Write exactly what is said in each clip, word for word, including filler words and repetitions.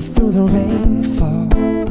through the rainfall.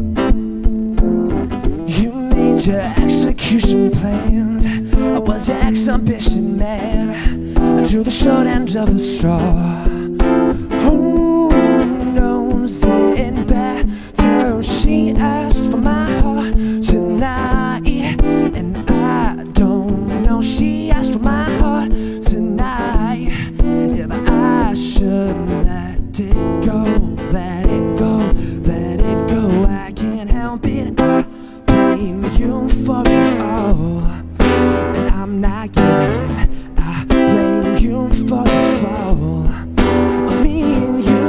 You made your execution plans. I was your exhibition man. I drew the short end of the straw. Who knows it better? She asked for my heart tonight, and I don't know. She asked for my heart tonight. If I should let it go, let it go, let it go, I can't help it. I blame you for it all, and I'm not giving. I blame you for the fall of me and you.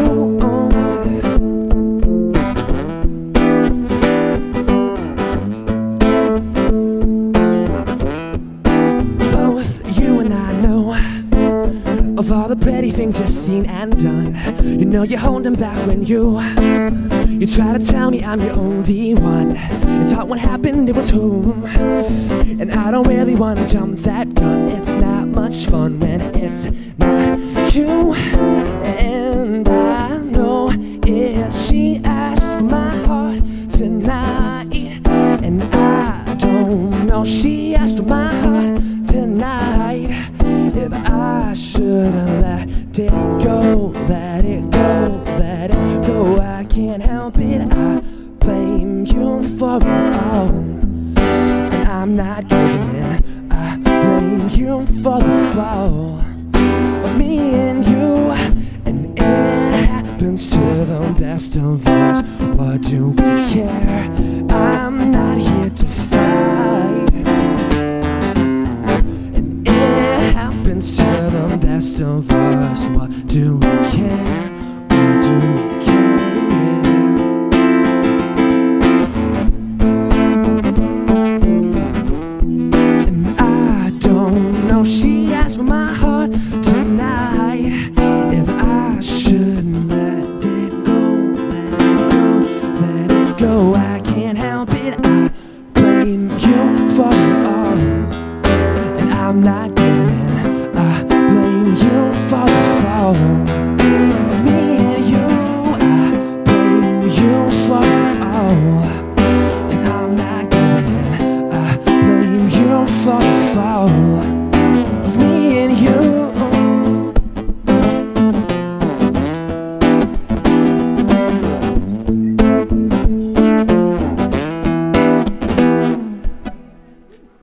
Both you and I know of all the petty things you've seen and done. You know you're holding back when you You try to tell me I'm your only one. It's not what happened, it was whom. And I don't really want to jump that gun. It's not much fun when it's not you. And I know it. She asked for my heart tonight, and I don't know. She asked for my heart tonight. If I should have let it go, let it go, let it go, I can't help it. I blame you for it all, and I'm not giving in. I blame you for the fall of me and you. And it happens to the best of us. What do we care? I'm not here to fight. And it happens to the best of us. What do we